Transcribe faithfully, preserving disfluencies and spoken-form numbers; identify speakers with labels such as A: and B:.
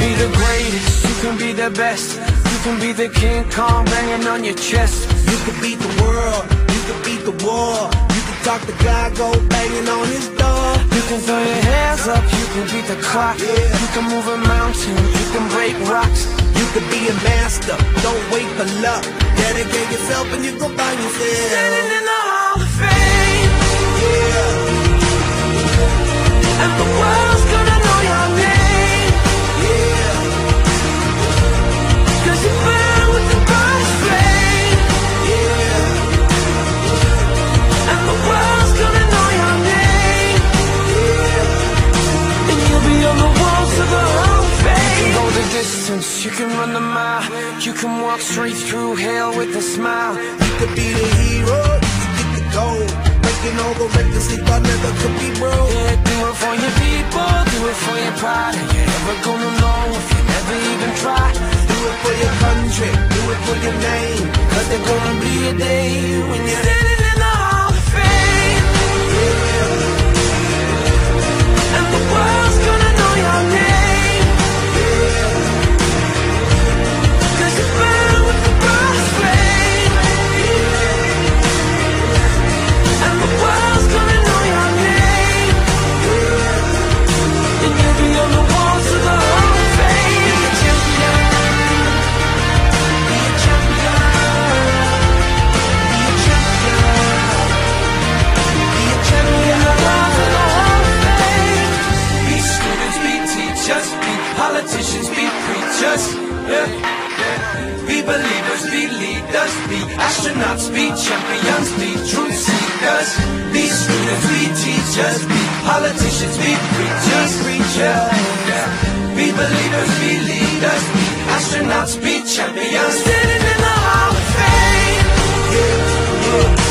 A: be the greatest, you can be the best. You can be the King Kong banging on your chest.
B: You can beat the world, you can beat the war. You can talk to God, go banging on his door.
A: You can throw your hands up, you can beat the clock.
B: Yeah.
A: You can move a mountain, you can break rocks.
B: You can be a master, don't wait for luck. Dedicate yourself and you gon' find yourself
A: Standing in the Hall of Fame.
B: Yeah.
A: And the world's gonna know your name.
B: Yeah.
A: Cause you burn with the brightest flame.
B: Yeah.
A: And the world's gonna know your name.
B: Yeah.
A: And you'll be on the walls of the Hall of Fame. You can go the distance, you can run the mile. You can walk straight through hell with a smile.
B: You could be the hero, you get the gold. Breaking all the records they thought never could be broke.
A: Yeah, do it for your people, do it for your pride. Are you ever gonna know if you never even try?
B: Do it for your country, do it for your name.
A: Cause there's gonna be a day when you're standing in the Hall of Fame.
B: Yeah.
A: And the world's gonna know your name.
B: Yeah.
A: Cause you burn with the brightest flame.
B: Yeah.
A: And the world's gonna know your name.
B: Yeah.
A: And you'll be on the walls of the Hall of Fame. Be a champion. Be a champion. Be a champion. Be a champion. The walls of the Hall of Fame. Be students, be teachers, be politicians, be preachers. Yeah. Be believers, be leaders, be astronauts, be champions, be truth seekers. Be students, be teachers, be politicians, be preachers, preachers. Yeah. Be believers, be leaders, be astronauts, be champions. Standing in the Hall of Fame.
B: Yeah. Yeah.